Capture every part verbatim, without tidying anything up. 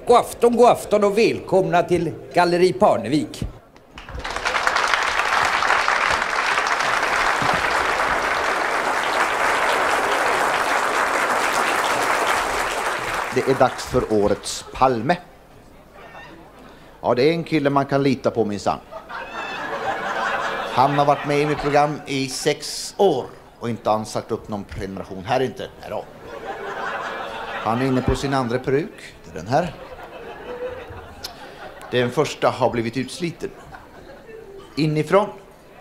God afton, god afton och välkomna till Galleri Parnevik. Det är dags för årets Palme. Ja, det är en kille man kan lita på minsann. Han har varit med i mitt program i sex år och inte ansagt upp någon prenumeration här inte. Här då. Han är inne på sin andra peruk. Det är den här. Den första har blivit utsliten. Inifrån.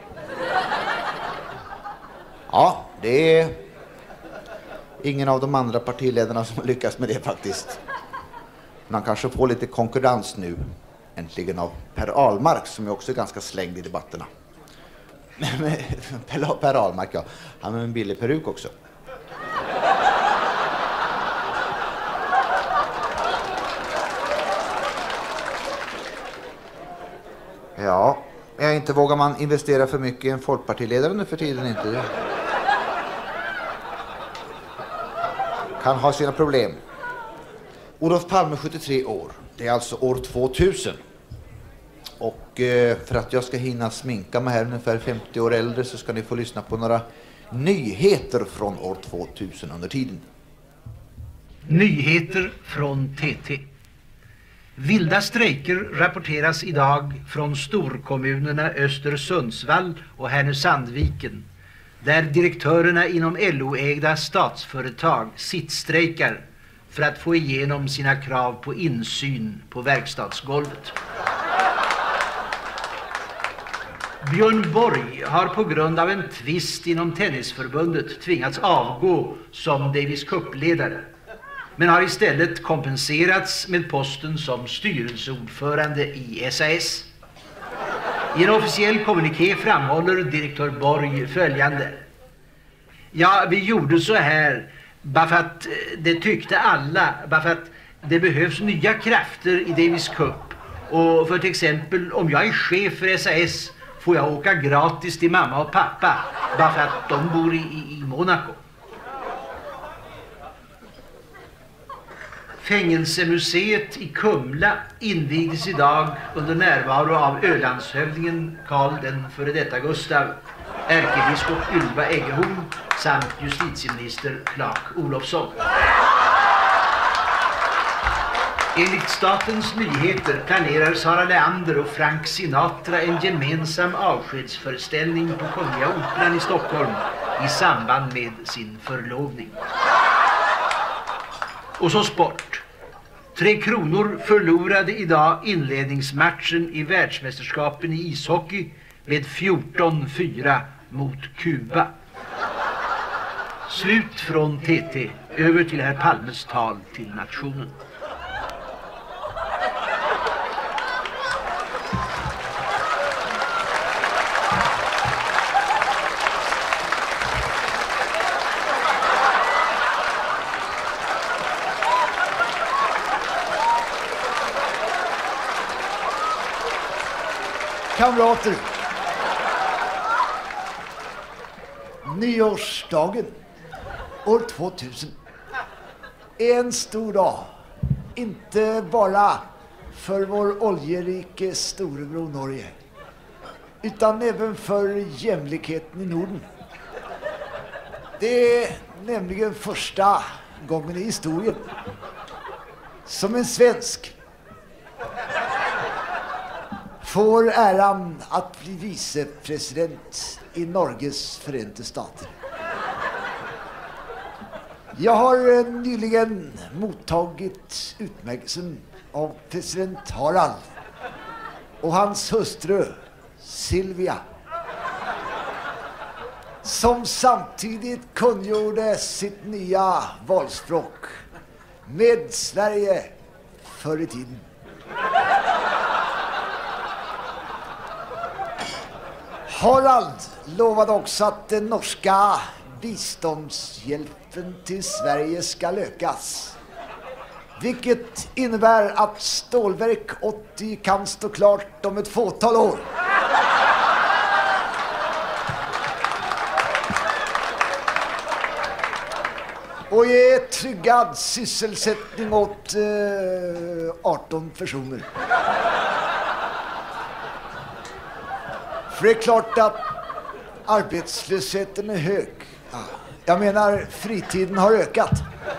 Ja, det är ingen av de andra partiledarna som lyckas med det faktiskt. Man kanske får lite konkurrens nu. Äntligen av Per Ahlmark som är också ganska slängd i debatterna. Per Ahlmark, ja. Han har en billig peruk också. Ja, jag inte vågar man investera för mycket i en folkpartiledare nu för tiden inte. Kan ha sina problem. Olof Palme sjuttiotre år. Det är alltså år tvåtusen. Och eh, för att jag ska hinna sminka mig här ungefär femtio år äldre så ska ni få lyssna på några nyheter från år tvåtusen under tiden. Nyheter från T T. Vilda strejker rapporteras idag från storkommunerna Östersundsvall och Härnösandviken, där direktörerna inom L O-ägda statsföretag sittstrejkar för att få igenom sina krav på insyn på verkstadsgolvet. Björn Borg har på grund av en tvist inom tennisförbundet tvingats avgå som Davis Cup-ledare, men har istället kompenserats med posten som styrelseordförande i S A S. I en officiell kommuniké framhåller direktör Borg följande. Ja, vi gjorde så här bara för att det tyckte alla, bara för att det behövs nya krafter i Davis Cup. Och för till exempel om jag är chef för S A S får jag åka gratis till mamma och pappa bara för att de bor i, i Monaco. Fängelsemuseet i Kumla invigdes idag under närvaro av Ölandshövdingen Karl den före detta Gustav, ärkebiskop Ylva Eggehorn samt justitieminister Clark Olofsson. Enligt Statens nyheter planerar Sara Leander och Frank Sinatra en gemensam avskedsföreställning på Kungliga Operan i Stockholm i samband med sin förlovning. Och så sport. Tre Kronor förlorade idag inledningsmatchen i världsmästerskapen i ishockey med fjorton fyra mot Kuba. Slut från T T. Över till herr Palmes tal till nationen. Kamrater, nyårsdagen år tvåtusen är en stor dag, inte bara för vår oljerike storebror Norge, utan även för jämlikheten i Norden. Det är nämligen första gången i historien som en svensk får äran att bli vicepresident i Norges Förenta Stater. Jag har nyligen mottagit utmärkelsen av president Harald och hans hustru Silvia, som samtidigt kungjorde sitt nya valspråk med Sverige förr i tiden. Harald lovade också att den norska biståndshjälpen till Sverige ska ökas, vilket innebär att stålverk åttio kan stå klart om ett fåtal år. och ge tryggad sysselsättning åt eh, arton personer. För det är klart att arbetslösheten är hög. Ja, jag menar, fritiden har ökat.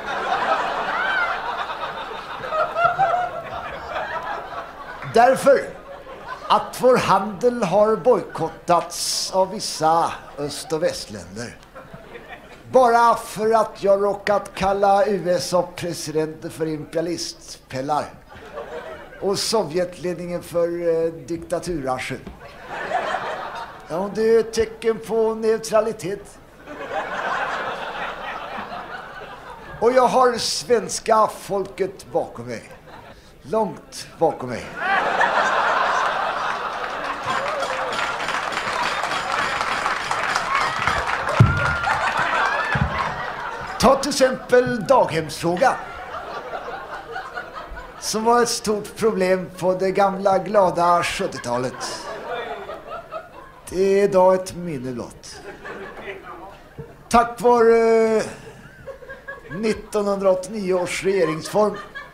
Därför att vår handel har bojkottats av vissa öst- och västländer. Bara för att jag råkat kalla U S A-presidenten för imperialistpellar och Sovjetledningen för eh, diktaturarsel. Ja, det är ett tecken på neutralitet. Och jag har svenska folket bakom mig. Långt bakom mig. Ta till exempel daghemsfrågan, som var ett stort problem på det gamla glada sjuttiotalet. Det är idag ett minne blott. Tack vare nittonhundraåttionio års regeringsform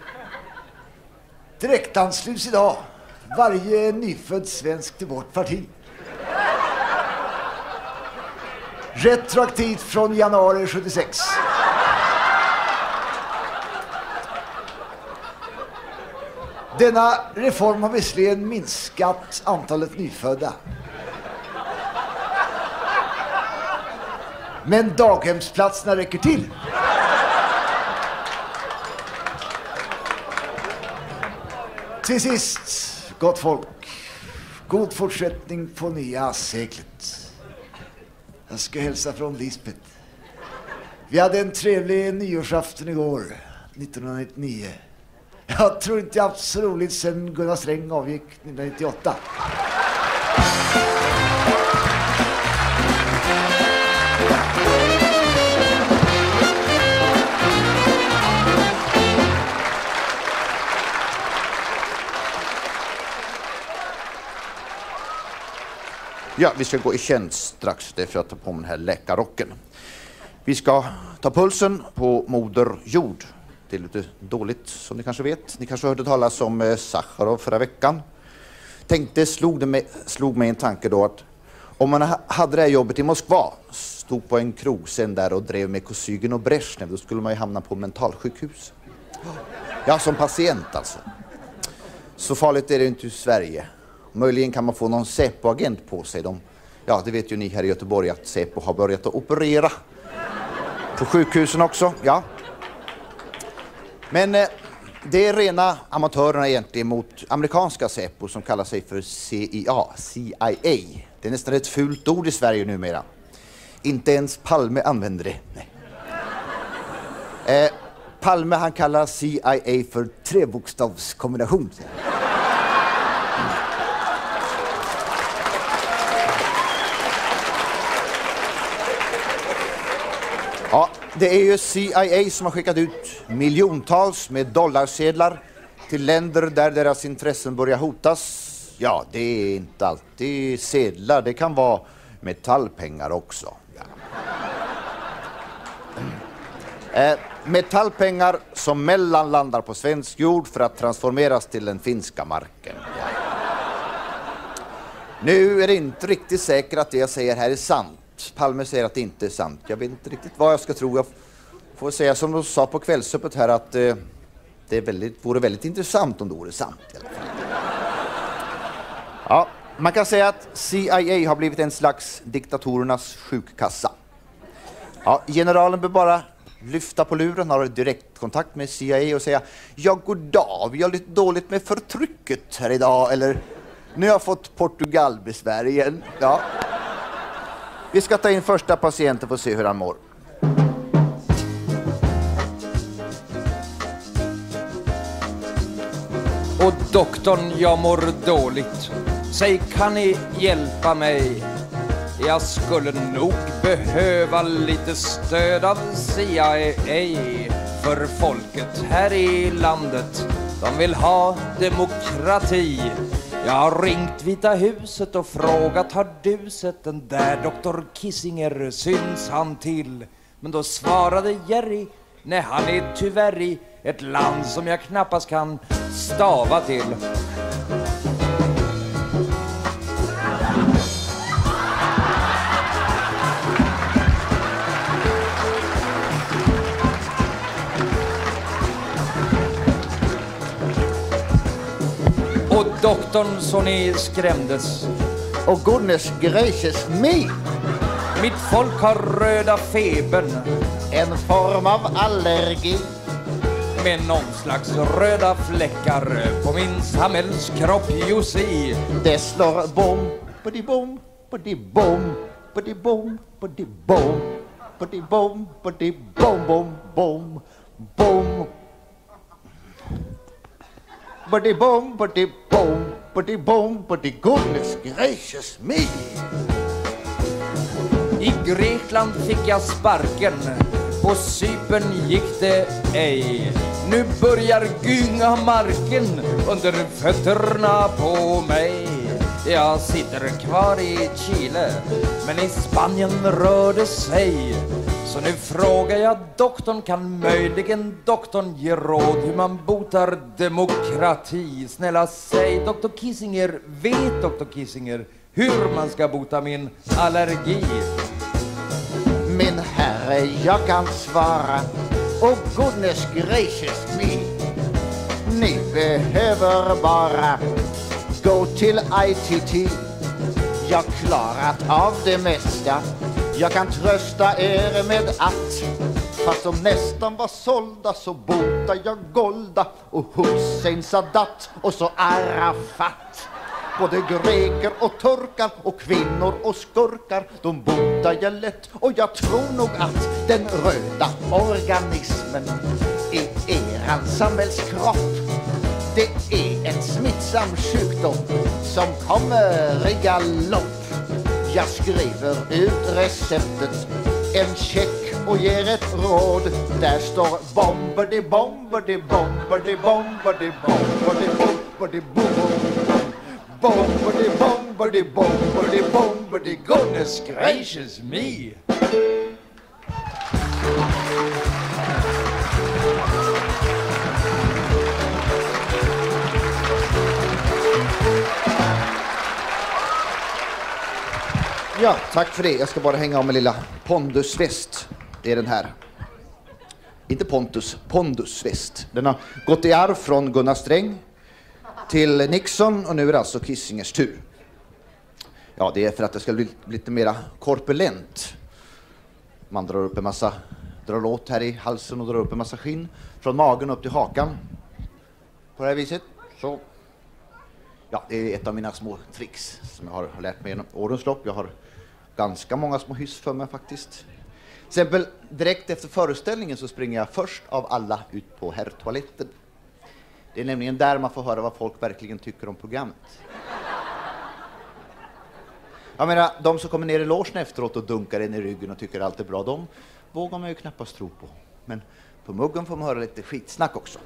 direktansluts idag varje nyfödd svensk till vårt parti. Retroaktivt från januari sjuttiosex. Denna reform har visserligen minskat antalet nyfödda. Men daghemsplatserna räcker till. Till sist, gott folk, god fortsättning på nya seklet. Jag ska hälsa från Lisbeth. Vi hade en trevlig nyårsafton igår, nittonhundranittionio. Jag tror inte jag haft så roligt sedan Gunnar Sträng avgick nittonhundranittioåtta. Ja, vi ska gå i tjänst strax, det är för att ta på mig den här läkarrocken. Vi ska ta pulsen på Moder Jord. Det är lite dåligt, som ni kanske vet. Ni kanske hörde talas om eh, Sacharov förra veckan. Tänkte, slog, det med, slog mig en tanke då att om man ha, hade det här jobbet i Moskva, stod på en krogscen där och drev med Kosygin och Brezhnev, då skulle man ju hamna på mentalsjukhus. Ja, som patient alltså. Så farligt är det inte i Sverige. Möjligen kan man få någon Säpo-agent på sig. De, ja, det vet ju ni här i Göteborg att Säpo har börjat att operera på sjukhusen också. Ja. Men eh, det är rena amatörerna egentligen mot amerikanska Säpo som kallar sig för C I A, C I A. Det är nästan ett fult ord i Sverige numera. Inte ens Palme använder det. Nej. Eh, Palme han kallar C I A för trebokstavskombination. Ja, det är ju C I A som har skickat ut miljontals med dollarsedlar till länder där deras intressen börjar hotas. Ja, det är inte alltid sedlar, det kan vara metallpengar också. Ja. Eh, metallpengar som mellanlandar på svensk jord för att transformeras till den finska marken. Ja. Nu är det inte riktigt säkert att det jag säger här är sant. Palme säger att det inte är sant. Jag vet inte riktigt vad jag ska tro. Jag får säga som de sa på kvällsöppet här att eh, det är väldigt, vore väldigt intressant om det vore sant. I alla fall. Ja, man kan säga att C I A har blivit en slags diktatorernas sjukkassa. Ja, generalen bör bara lyfta på luren, har direktkontakt med C I A och säga: ja, god dag, vi har lite dåligt med förtrycket här idag, eller nu har jag fått Portugalbesvär igen. Ja. Vi ska ta in första patienten för att se hur han mår. Och doktorn, jag mår dåligt. Säg, kan ni hjälpa mig? Jag skulle nog behöva lite stöd av C I A. För folket här i landet, de vill ha demokrati. Jag har ringt Vita huset och frågat: har du sett den där doktor Kissinger, syns han till? Men då svarade Jerry: Nej, han är tyvärr i ett land som jag knappast kan stava till. Och doktorn så ni skrämdes. Och goodness gracious me! Mitt folk har röda febern. En form av allergi. Med någon slags röda fläckar på min samhällskropp, Jussi. Det slår bom, body bom, body bom, body bom, body bom, body bom, body bom, bom, bom, bom. Body bom, body bom, body bom, body goodness gracious me. I Grekland fick jag sparken, på Cypern gick det ej. Nu börjar gynga marken under fötterna på mig. Jag sitter kvar i Chile, men i Spanien rör det sig. Så nu frågar jag doktorn, kan möjligen doktorn ge råd hur man botar demokrati? Snälla säg, doktor Kissinger, vet doktor Kissinger hur man ska bota min allergi? Min herre, jag kan svara. Oh goodness gracious me. Ni behöver bara gå till I T T. Jag klarat av det mesta. Jag kan trösta er med att fast de nästan var sålda så botar jag Golda och Hussein Sadat och så Arafat. Både greker och turkar och kvinnor och skurkar, de botar jag lätt. Och jag tror nog att den röda organismen i eran samhällskropp, det är en smittsam sjukdom som kommer i galopp. Jag skriver ut receptet, en check och ger ett råd. Där står bombardi bombardi bombardi bombardi bombardi bombardi bombardi bombardi bombardi bombardi Goodness gracious me. Ja, tack för det. Jag ska bara hänga av med lilla pondusväst. Det är den här. Inte Pontus, pondusväst. Den har gått i arv från Gunnar Sträng till Nixon och nu är det alltså Kissingers tur. Ja, det är för att det ska bli lite mera korpulent. Man drar upp en massa, drar åt här i halsen och drar upp en massa skinn från magen upp till hakan. På det här viset. Så. Ja, det är ett av mina små tricks som jag har lärt mig genom årens lopp. Jag har ganska många små hyss för mig faktiskt. Till exempel direkt efter föreställningen så springer jag först av alla ut på herrtoaletten. Det är nämligen där man får höra vad folk verkligen tycker om programmet. Jag menar, de som kommer ner i logen efteråt och dunkar in i ryggen och tycker allt är bra, de vågar man ju knappast tro på. Men på muggen får man höra lite skitsnack också.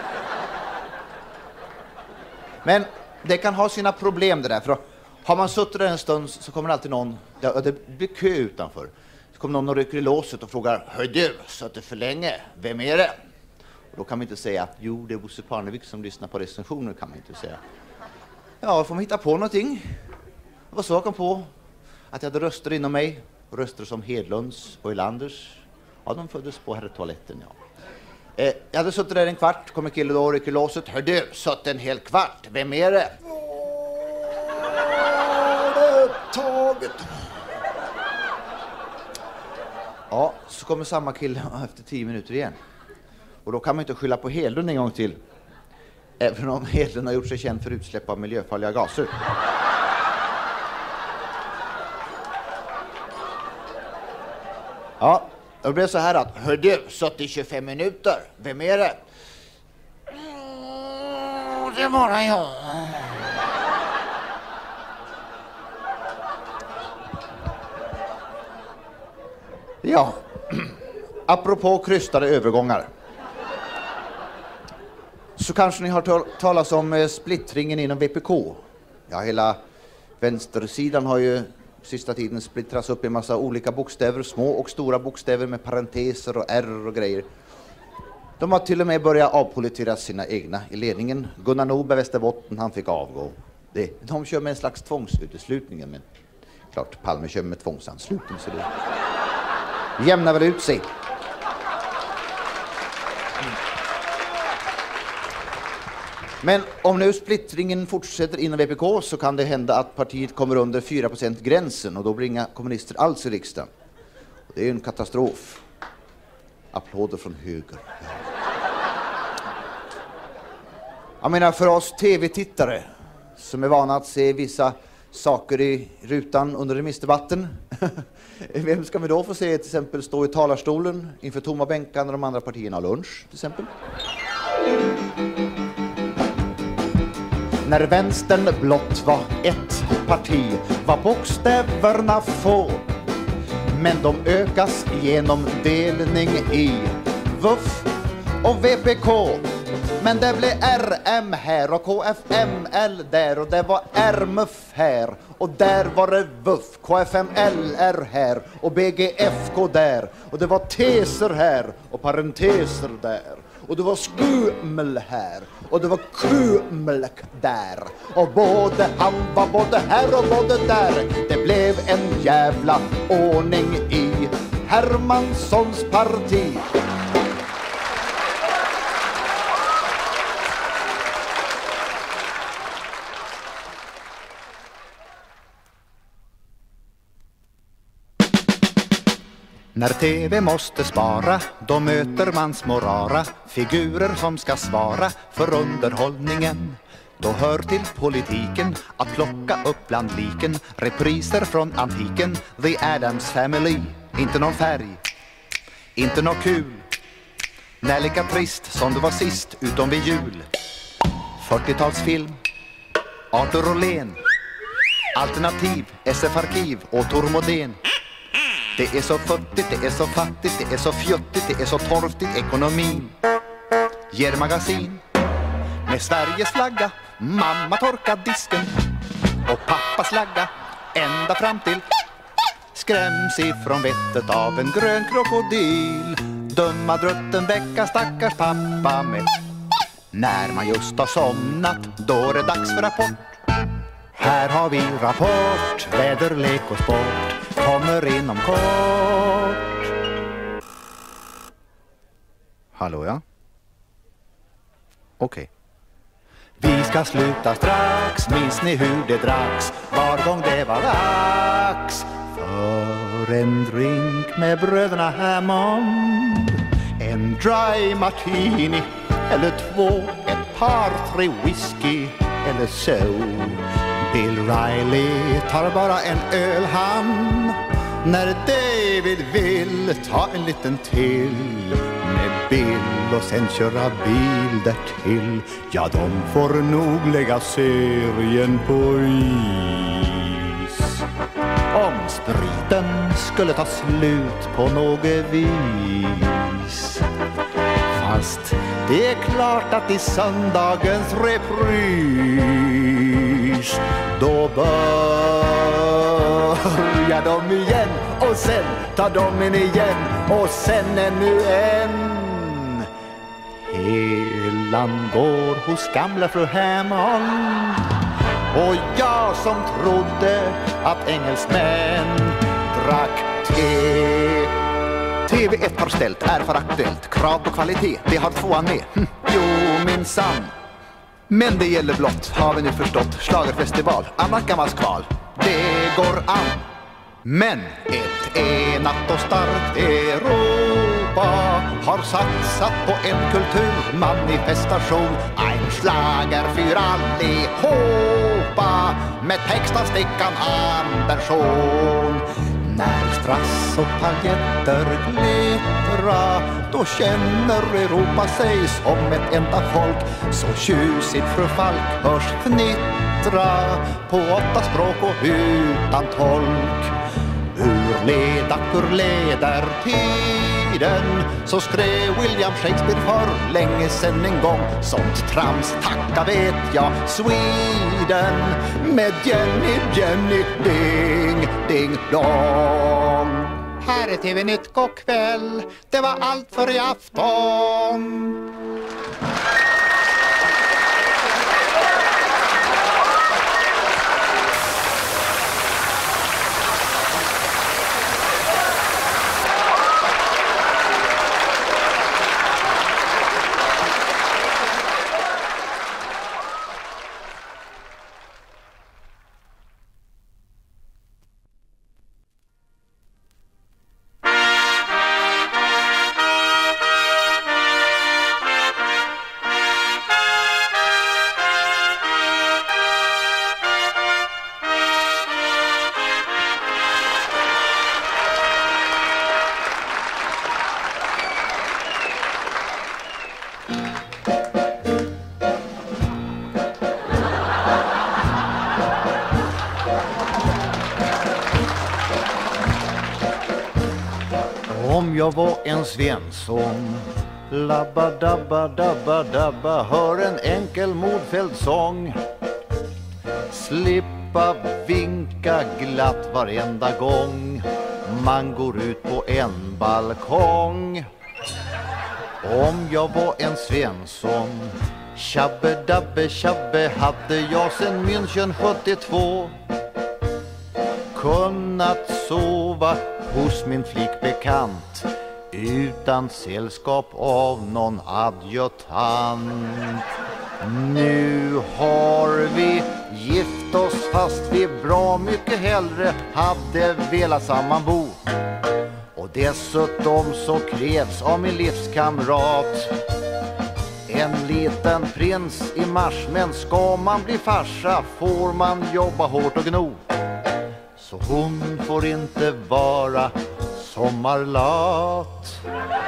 Men det kan ha sina problem det där, för har man suttit där en stund så kommer alltid någon, det, det blir kö utanför. Så kommer någon och rycker i låset och frågar: hör du, suttit för länge, vem är det? Och då kan man inte säga, jo det är Bosse Parnevik som lyssnar på recensioner, kan man inte säga. Ja, får man hitta på någonting. Det var så jag kom på att jag hade röster inom mig, röster som Hedlunds och Elanders. Ja, de föddes på herrtoaletten, ja. Eh, jag hade suttit där en kvart, kom en kille då och rycker i låset. Hör du, suttit en hel kvart, vem är det? Taget. Ja, så kommer samma kille efter tio minuter igen. Och då kan man inte skylla på Hedlund en gång till. Även om Hedlund har gjort sig känd för utsläpp av miljöfarliga gaser. Ja, det blev så här att, hör du, suttit i tjugofem minuter, vem är det? Mm, det var jag. Ja, apropå krystade övergångar. Så kanske ni har tal- talas om eh, splittringen inom V P K. Ja, hela vänstersidan har ju sista tiden splittrats upp i en massa olika bokstäver, små och stora bokstäver med parenteser och R och grejer. De har till och med börjat avpolitera sina egna i ledningen. Gunnar Norberg, Västerbotten, han fick avgå. Det, de kör med en slags tvångsuteslutning, men klart, Palme kör med tvångsanslutning, så det jämnar väl ut sig. Men om nu splittringen fortsätter inom V P K så kan det hända att partiet kommer under fyra procent gränsen och då blir inga kommunister alls i riksdagen. Det är ju en katastrof. Applåder från höger. Jag menar, för oss tv-tittare som är vana att se vissa saker i rutan under remissdebatten. Vem ska vi då få se till exempel stå i talarstolen inför tomma bänkar när de andra partierna har lunch till exempel? När vänstern blott var ett parti var bokstäverna få, men de ökas genom delning i V U F och V P K. Men det blev R M här och K F M L där och det var R M F här och där var det V U F, K F M L R här och B G F K där och det var teser här och parenteser där. Och det var skumel här och det var kumlek där. Och både han var både här och både där. Det blev en jävla ordning i Hermanssons parti. När tv måste spara, då möter man små rara figurer som ska svara för underhållningen. Då hör till politiken att plocka upp bland liken repriser från antiken, The Addams Family. Inte någon färg, inte någon kul, när lika trist som det var sist utom vid jul. fyrtiotalsfilm, Arthur Rolén, alternativ, S F-arkiv och Tormodén. Det är så futtigt, det är så fattigt, det är så fjuttigt, det är så torftigt ekonomin. Ger magasin med Sveriges flagga, mamma torkar disken och pappa slagga ända fram till skräms ifrån vettet av en grön krokodil. Dumma drutten väcka stackars pappa med. När man just har somnat, då är det dags för rapport. Här har vi rapport, väder, lek och sport kommer inom kort. Hallå, ja? Okej. Vi ska sluta strax, minns ni hur det dracks var gång det var dags för en drink med bröderna Hammond. En dry martini eller två, ett par, tre whisky eller så. Bill Riley tar bara en öl han, när David vill ta en liten till med Bill och sen köra bil där till. Ja, de får nog lägga serien på is. Om spriten skulle ta slut på något vis. Fast det är klart att i söndagens repris då börjar de igen och sen tar de in igen och sen ännu en. Helan går hos gamla fru Hammond och jag som trodde att engelsmän drack te. T V ett har ställt är för aktuellt, krav på kvalitet, det har tvåan med. Hm. Jo, minsann. Men det gäller blott, har vi nu förstått, schlagerfestival, annat gammalt kval, det går an. Men ett enat och starkt Europa har satsat på en kulturmanifestation. Ein Schlager für allihopa med text av Stickan Andersson. När strass och paljetter glittra, då känner Europa sig som ett enda folk. Så tjusigt fru Falk hörs fnittra på åtta språk och utan tolk. Ur leda, ur leder tiden, så skrev William Shakespeare för länge sedan en gång. Sånt trams tacka vet jag Sweden med Jenny, Jenny, ding, ding, dong. Här är T V-nytt god kväll. Det var allt för i afton. Om jag var en Svensson, labba dabba dabba dabba, hör en enkel Mordfeldt-sång. Slippa vinka glatt varenda gång man går ut på en balkong. Om jag var en Svensson, tjabbe dabbe tjabbe, hade jag sen München sjuttiotvå kunnat sova hos min flickbekant utan sällskap av någon adjutant. Nu har vi gift oss fast vi bra mycket hellre hade velat sammanbo. Och dessutom så krävs av min livskamrat en liten prins i mars. Men ska man bli farsa får man jobba hårt och gno. Så hon får inte vara sommarlat.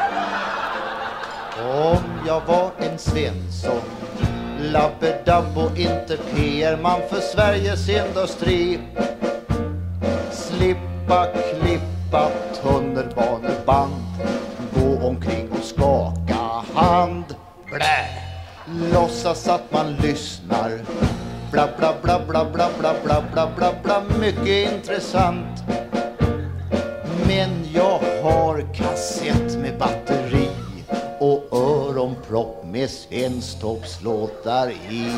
Om jag var en Svensson, labbedabb och inte P R-man för Sveriges industri, slippa klippa tunnelbaneband, gå omkring och skaka hand, blä, låtsas att man lyssnar, bla bla bla bla bla bla bla bla bla bla, mycket intressant. Men jag har kassett med batteri och öronpropp med svensktoppslåtar i.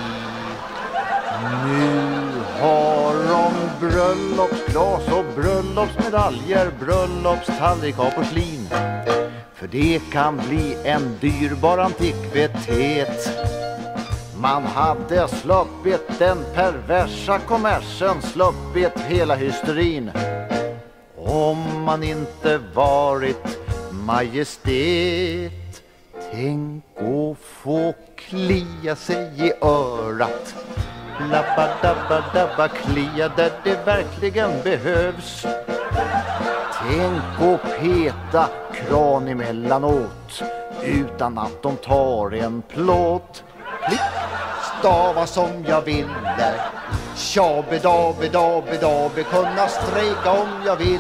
Nu har de bröllopsglas och bröllopsmedaljer, bröllopstallrik och porslin. För det kan bli en dyrbar antikvitet. Man hade sluppit den perversa kommersen, sluppit hela hysterin, om man inte varit majestät. Tänk att få klia sig i örat, labba dabba dabba, klia där det verkligen behövs. Tänk att peta kran emellanåt utan att de tar en plåt. Klick, stava som jag ville, tjabedabedabedabe, kunna strejka om jag vill.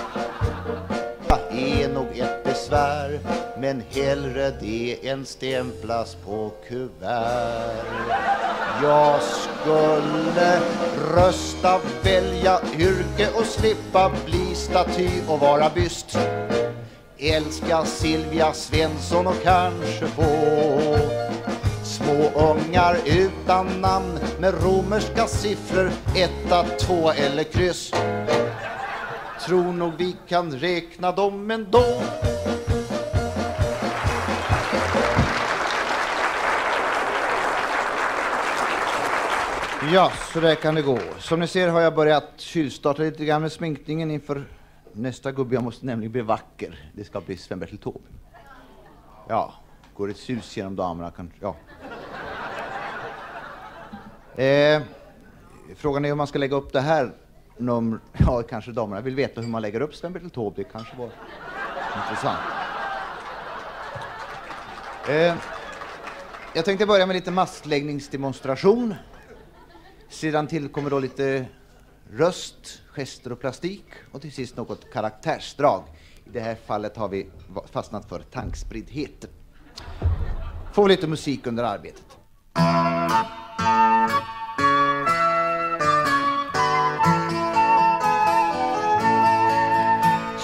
Det är nog ett besvär, men hellre det än stämplas på kuvert. Jag skulle rösta, välja yrke och slippa bli staty och vara byst. Älska Silvia Svensson och kanske få små ungar utan namn med romerska siffror, etta, två eller kryss. Tror nog vi kan räkna dem ändå. Ja, så där kan det gå. Som ni ser har jag börjat kylstarta lite grann med sminkningen inför nästa gubbe. Jag måste nämligen bli vacker. Det ska bli Sven-Bertil Taube. Ja, går ett sus genom damerna kanske. Ja. Eh, frågan är om man ska lägga upp det här nummer. Ja, kanske damerna vill veta hur man lägger upp Sven-Bertil Taube. Det kanske var intressant. Eh, jag tänkte börja med lite maskläggningsdemonstration. Sedan tillkommer då lite röst, gester och plastik. Och till sist något karaktärsdrag. I det här fallet har vi fastnat för tankspriddheten. Får lite musik under arbetet.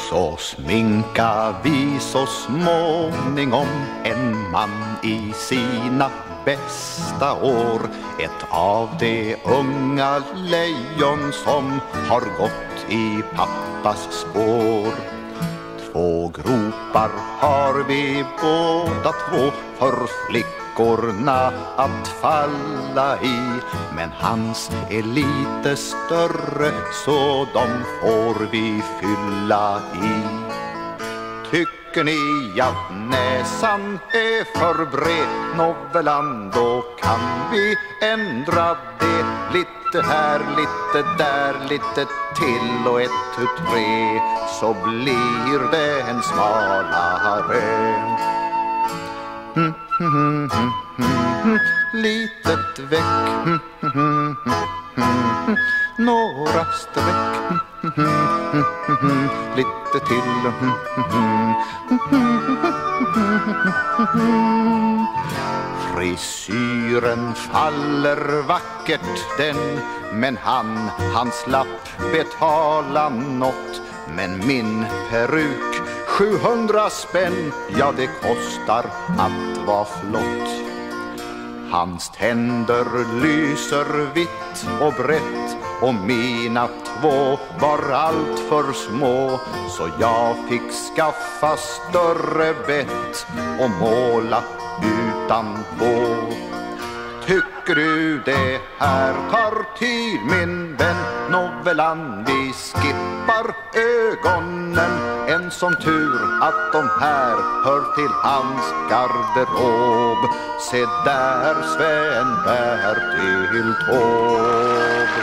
Så sminka vi så småningom en man i sina bästa år, ett av de unga lejon som har gått i pappas spår. Två gropar har vi båda två för flickorna att falla i, men hans är lite större så de får vi fylla i. Tycker ni att näsan är för bred, novellan, då kan vi ändra det. Lite här, lite där, lite till och ett, tu, tre, så blir det en smalare. Mm, mm, mm, mm, mm, litet väck, mm, mm, mm, mm, några streck, mm, mm, mm, mm, lite till, mm, mm, mm. Frisyren faller vackert den, men han, han slapp betala något. Men min peruk, sjuhundra spänn, ja det kostar att vara flott. Hans tänder lyser vitt och brett, och mina två var allt för små, så jag fick skaffa större bett och måla utanpå. Tycker du det här tar tid, min vän? Novellan, vi skippar ögonen. En sån tur att de här hör till hans garderob. Se där Sven Bertil Taube.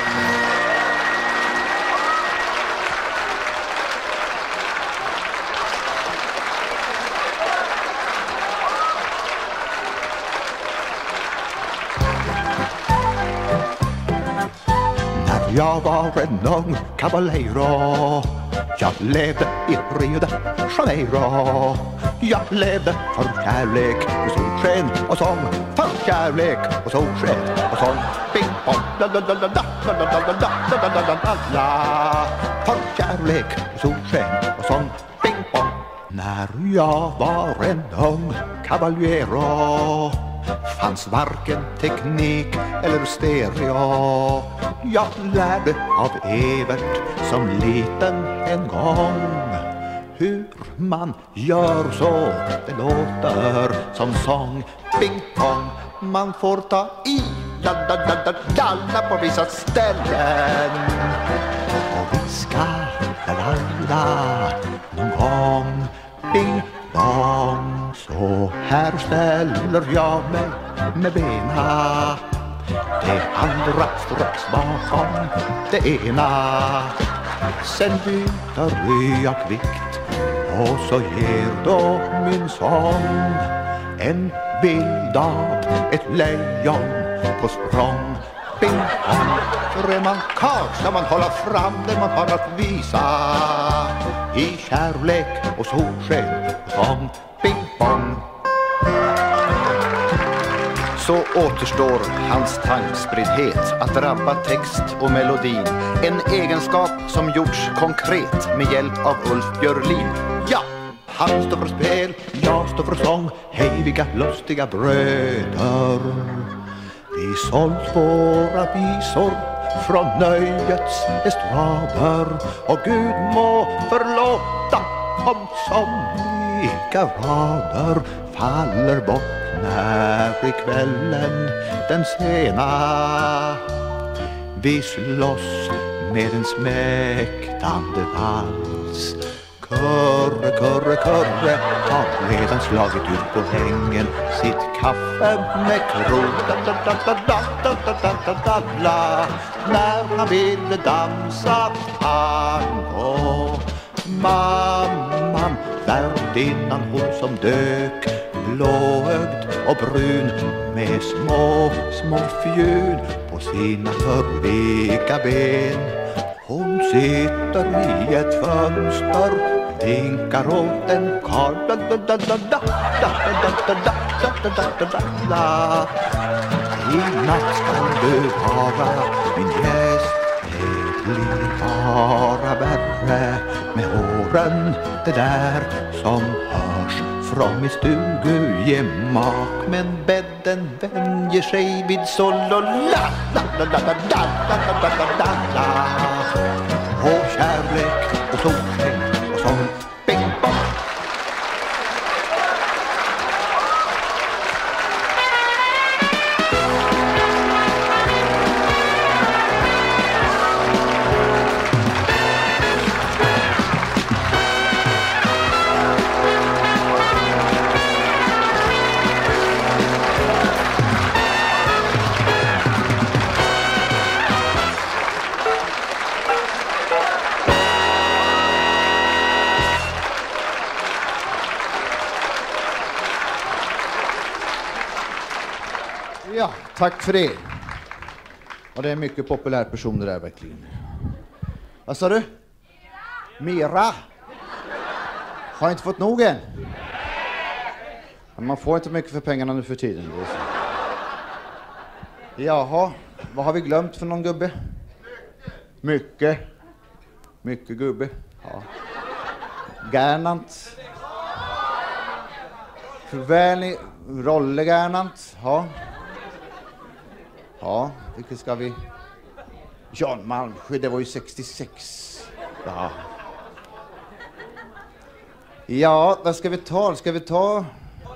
Jag var en ung caballero, jag levde i Rio de Janeiro. Jag levde för kärlek och solsken och sång, för kärlek och solsken och sång. Bing bong, la la la la la la la la la la la la la. För kärlek och solsken och sång, bing bong. När jag var en ung caballero fanns varken teknik eller stereo. Jag lärde av Evert som liten en gång hur man gör så det låter som sång. Bing bong, man får ta i la la la la la på vissa ställen och viska la la la någon gång. Bing bong, så här ställer jag mig med bena, det andra strax bakom det ena. Sen byter jag vikt och så ger då min sång en bild av ett lejon på språng. Bing bong, för är man karl ska man hålla fram det man har att visa i kärlek och solsken och sång. Bing bong. Så återstår hans tankspriddhet att drabba text och melodin, en egenskap som gjorts konkret med hjälp av Ulf Björlin. Ja, han står för spel, jag står för sång, hej vilka lustiga bröder. Vi sålt våra visor från nöjets estrader, och Gud må förlåta om somliga rader faller bort när i kvällen den sena vi slåss med en smäktande vals. Körre, körre, körre har redan slagit ut på hängen sitt kaffe med krok. När han ville dansa tango. Mamman, värdinnan hon som dök, blåögd och brun med små, små fjun på sina förveka ben. Hon sitter i ett fönster, vinkar åt en karl. I natt ska du vara min gäst, ett blir bara värre med åren, det där som hörs från min stugegemak. Men bädden vänjer sig vid sol och la la la la la la la la la la. Och kärlek och solsken och sång. Bing bong. Ja, tack för det. Och det är mycket populär person det där verkligen. Vad sa du? Mera. Mera? Har inte fått nog än? Men man får inte mycket för pengarna nu för tiden. Det är så. Jaha, vad har vi glömt för någon gubbe? Mycket. Mycket gubbe. Ja. Gernant. Förvänlig. Rolle Gernant. Ja. Ja, vilket ska vi... Jan Malmsjö, det var ju sextiosex. Ja. Ja, vad ska vi ta? Ska vi ta...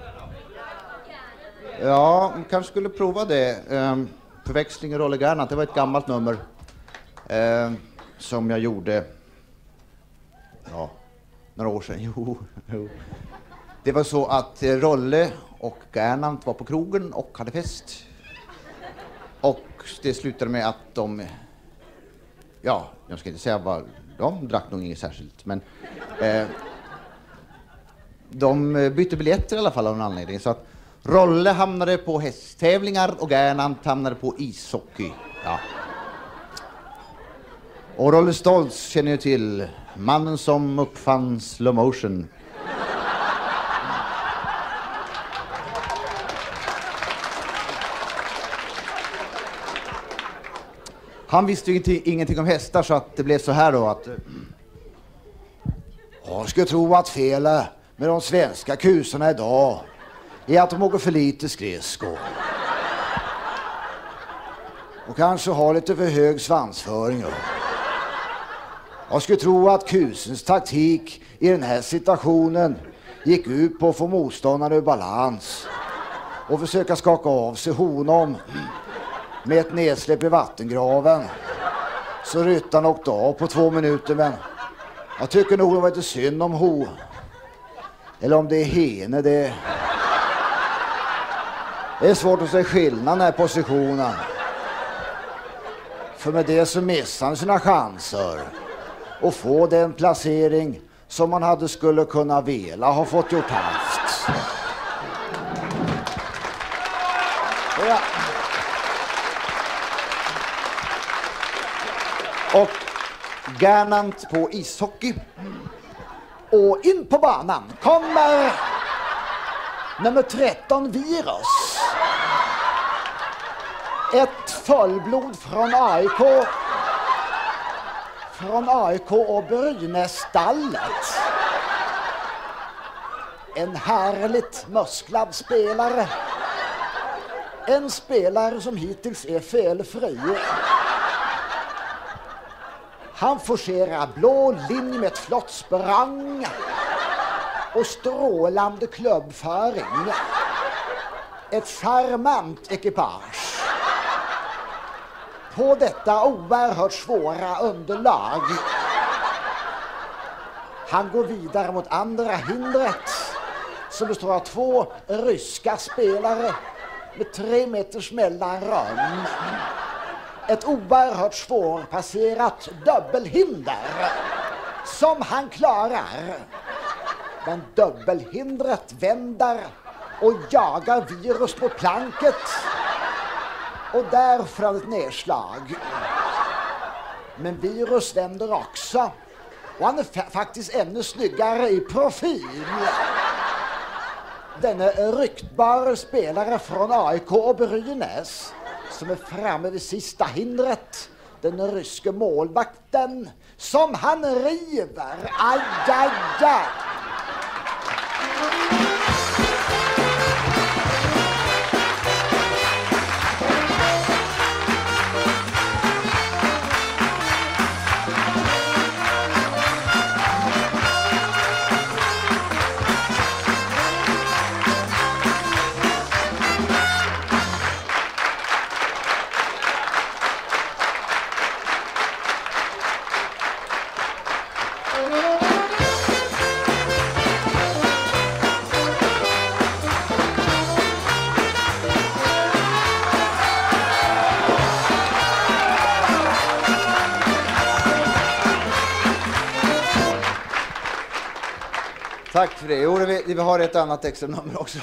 Ja, vi kanske skulle prova det. Um, förväxling i Rolle Gernant, det var ett gammalt nummer. Um, som jag gjorde... Ja, några år sedan. Jo, jo. Det var så att Rolle och Gernant var på krogen och hade fest. Och det slutade med att de, ja, jag ska inte säga vad, de drack nog inget särskilt, men eh, de bytte biljetter i alla fall av någon anledning. Så att Rolle hamnade på hästtävlingar och Gernant hamnade på ishockey. Ja. Och Rolle Stoltz känner ju till, mannen som uppfann slow motion. Han visste ju ingenting, ingenting om hästar, så att det blev så här då att... Jag skulle tro att felet med de svenska kusarna idag är att de åker för lite skridskor. Och kanske har lite för hög svansföring. Jag skulle tro att kusens taktik i den här situationen gick ut på att få motståndaren ur balans och försöka skaka av sig honom med ett nedsläpp i vattengraven. Så ryttaren åkte av på två minuter, men jag tycker nog det var lite synd om ho. Eller om det är hene, det... Det är svårt att se skillnaden här positionen. För med det så missar han sina chanser och få den placering som man hade skulle kunna vilja ha fått gjort haft. Ja. Och Gernant på ishockey. Och in på banan kommer nummer tretton Virus. Ett fullblod från A I K. Från A I K och Brynässtallet. En härligt musklad spelare. En spelare som hittills är felfri. Han forcerar blå linje med ett flott sprang och strålande klubbföring. Ett charmant ekipage. På detta oerhört svåra underlag. Han går vidare mot andra hindret som består av två ryska spelare med tre meters mellanrum. Ett oerhört svårpasserat dubbelhinder som han klarar. Men dubbelhindret vänder och jagar Virus på planket. Och där fram ett nedslag. Men Virus vänder också. Och han är fa- faktiskt ännu snyggare i profil. Denne ryktbara spelare från A I K och Brynäs som är framme vid sista hindret den ryske målvakten som han river. Aj, aj, aj. Tack för det. Jo, vi, vi har ett annat extra nummer också.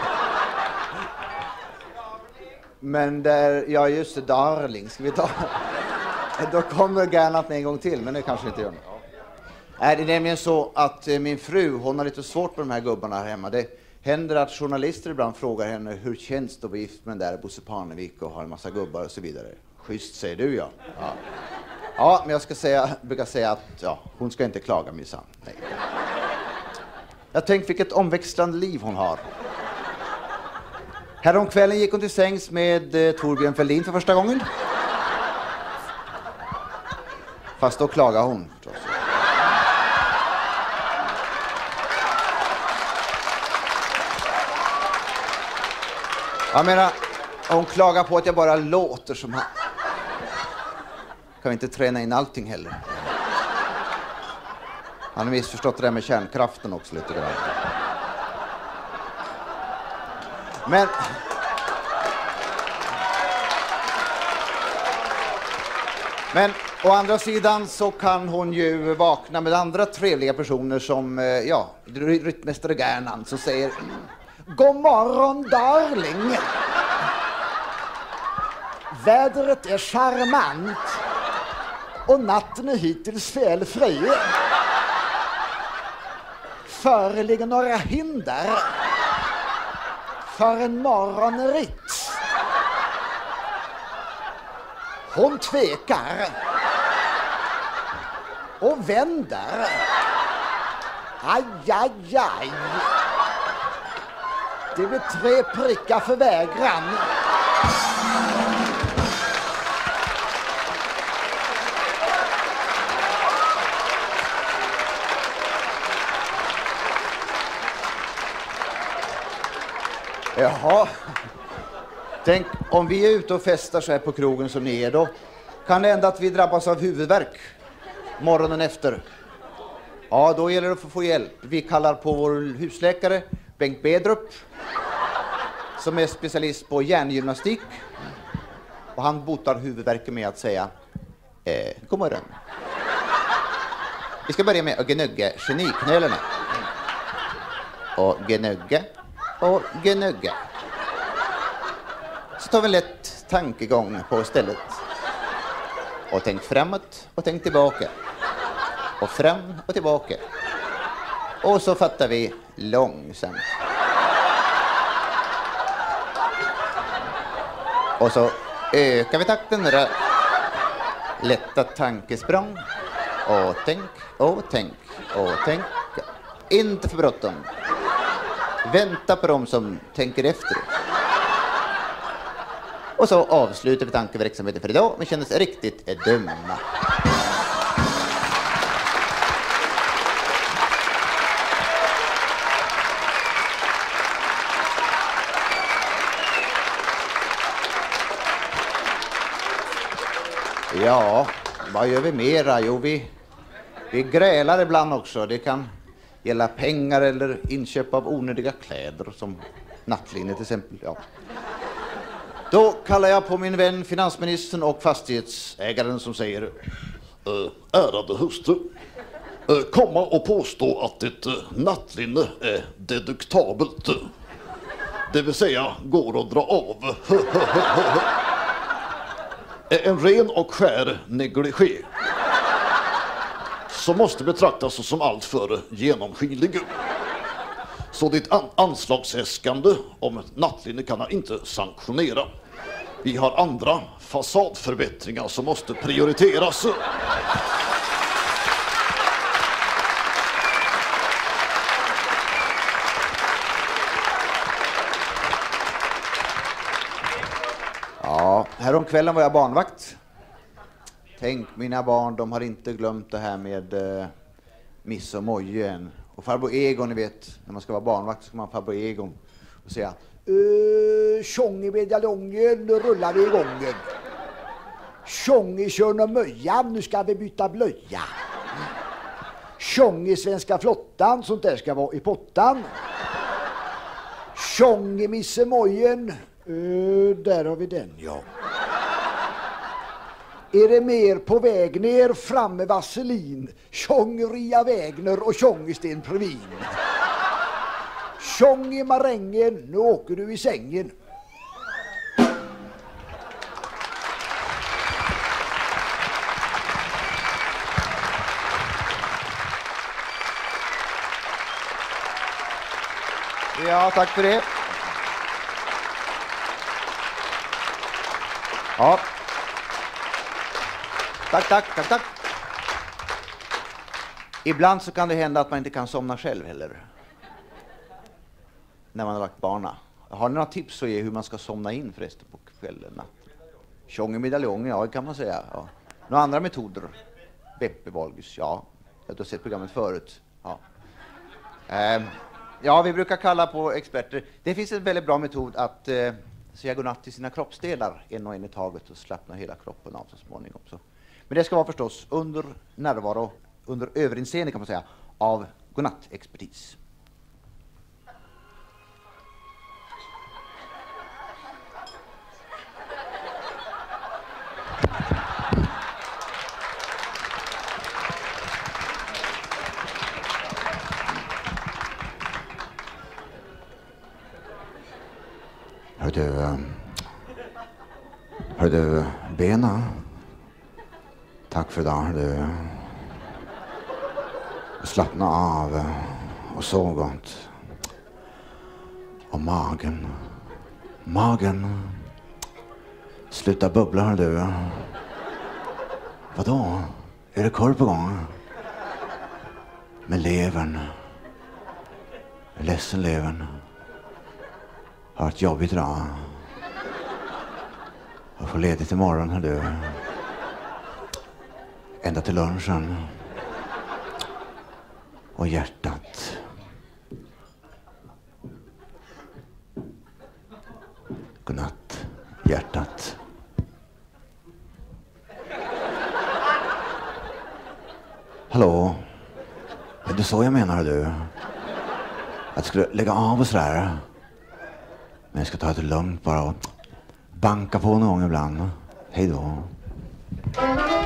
Men där, ja just det, Darling, ska vi ta? Då kommer Gernat med en gång till, men det kanske inte gör något. Nej, det är nämligen så att eh, min fru, hon har lite svårt med de här gubbarna här hemma. Det händer att journalister ibland frågar henne hur känns det att vara gift med den där Bosse Parnevik och har en massa gubbar och så vidare. Schysst, säger du, ja. Ja, ja men jag ska säga, brukar säga att ja, hon ska inte klaga, minsann. Nej. Jag tänkte vilket omväxlande liv hon har. Häromkvällen gick hon till sängs med eh, Torbjörn Fälldin för första gången. Fast då klagar hon. Trots. Jag menar, hon klagar på att jag bara låter som han. Kan vi inte träna in allting heller? Han har missförstått det där med kärnkraften också lite grann. Men... Men å andra sidan så kan hon ju vakna med andra trevliga personer som, ja, rytmästare Gernand som säger God morgon, darling. Vädret är charmant och natten är hittills felfri. Föreligger några hinder för en morgonritt. Hon tvekar och vänder. Aj, aj, aj. Det blir tre prickar för vägran. Jaha. Tänk, om vi är ute och festar så här på krogen som ni är, då kan det hända att vi drabbas av huvudvärk morgonen efter. Ja, då gäller det att få hjälp. Vi kallar på vår husläkare, Bengt Bedrup, som är specialist på hjärngymnastik. Och han botar huvudvärken med att säga eh, god morgon. Vi ska börja med att gnugga geniknölarna. Och gnugga och gnugga. Så tar vi lätt tankegång på stället. Och tänk framåt och tänk tillbaka. Och fram och tillbaka. Och så fattar vi långsamt. Och så ökar vi takten. Lätta tankesprång. Och tänk, och tänk, och tänk. Inte för bråttom. Vänta på dem som tänker efter. Och så avslutar vi tankeverksamheten för idag. Men kändes riktigt dumma. Ja, vad gör vi mera? Jo, vi, vi grälar ibland också. Det kan gälla pengar eller inköp av onödiga kläder som nattlinne till exempel. Ja. Då kallar jag på min vän finansministern och fastighetsägaren som säger äh, ärade hustru, äh, komma och påstå att ett äh, nattlinne är deduktabelt. Det vill säga går att dra av. En ren och skär negligé som måste betraktas som allt för genomskinlig. Så ditt an- anslagsäskande om ett nattlinne kan han inte sanktionera. Vi har andra fasadförbättringar som måste prioriteras. Ja, häromkvällen var jag barnvakt. Tänk, mina barn, de har inte glömt det här med eh, Miss och Moje än. Och farbror Egon, ni vet, när man ska vara barnvakt så ska man farbror Egon och säga Uh, tjong i medaljongen, nu rullar vi igången. Tjong i Körn och Möjan, nu ska vi byta blöja. Tjong i Svenska flottan, sånt där ska vara i pottan. Tjong i Misse Mojen, uh, där har vi den, ja. Är det mer på väg ner, fram med vaselin. Tjong Ria Wägner och tjong i Sten Previn. Tjong i marängen, nu åker du i sängen. Ja, tack för det. Ja. Tack, tack, tack, tack. Ibland så kan det hända att man inte kan somna själv heller. När man har lagt barna. Har ni några tips att ge hur man ska somna in förresten på kvällen? Tjong i medaljongen, ja, det kan man säga. Ja. Några andra metoder? Beppe Wahlqvist, ja. Jag har sett programmet förut. Ja. Eh, ja, vi brukar kalla på experter. Det finns en väldigt bra metod att eh, säga godnatt till sina kroppsdelar en och en i taget och slappna hela kroppen av så småningom. Så. Men det ska vara förstås under närvaro, under överinseende kan man säga, av godnattexpertis. Hör du, hör du, bena? Tack för idag, hör du. Slappna av och sov gott. Och magen, magen. Sluta bubbla, hör du. Vadå? Är det korv på gång? Med levern. Ledsen levern. Har ett jobbigt idag. Jag får ledigt imorgon, hör du. Ända till lunchen. Och hjärtat. Godnatt, hjärtat. Hallå? Är det så jag menar, du? Att jag skulle lägga av och sådär. Men jag ska ta det lugnt bara och banka på någon gång ibland. Hej då.